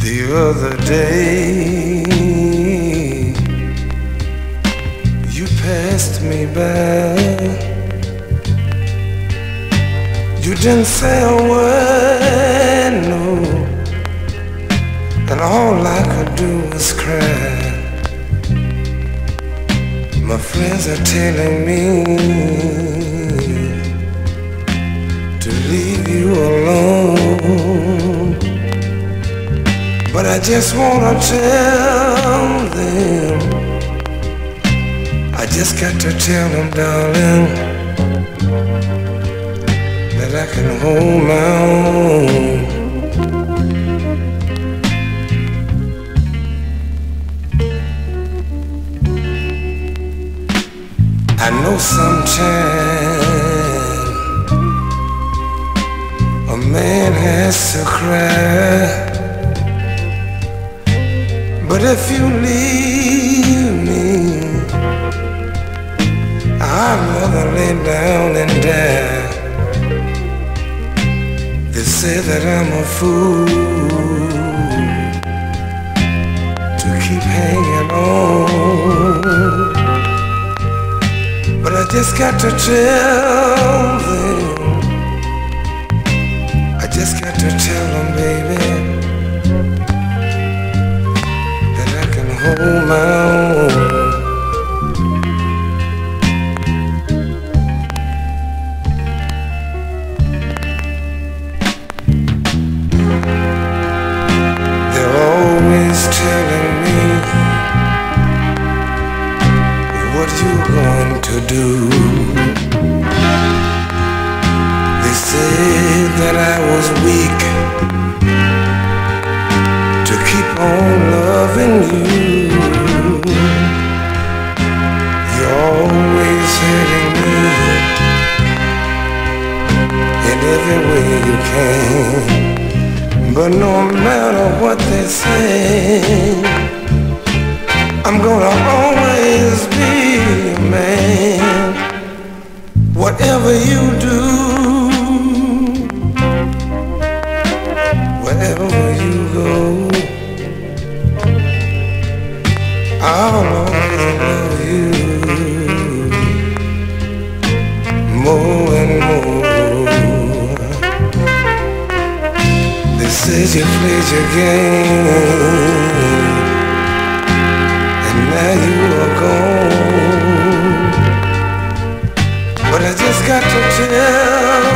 The other day you passed me by. You didn't say a word, no, and all I could do was cry. My friends are telling me to leave you alone, but I just wanna tell them, I just got to tell them, darling, that I can hold my own. I know sometimes a man has to cry, but if you leave me, I'd rather lay down and die. They say that I'm a fool to keep hanging on, but I just got to tell them, I just got to tell them, baby, that I can hold my own. They're always telling me what you going to do. They said that I was weak to keep on loving you. You're always hurting me in every way you can, but no matter what they say, I'm gonna always be a man. Whatever you do, wherever you go, I'll always love you more and more. They said you played your game, now you are gone, but I just got to tell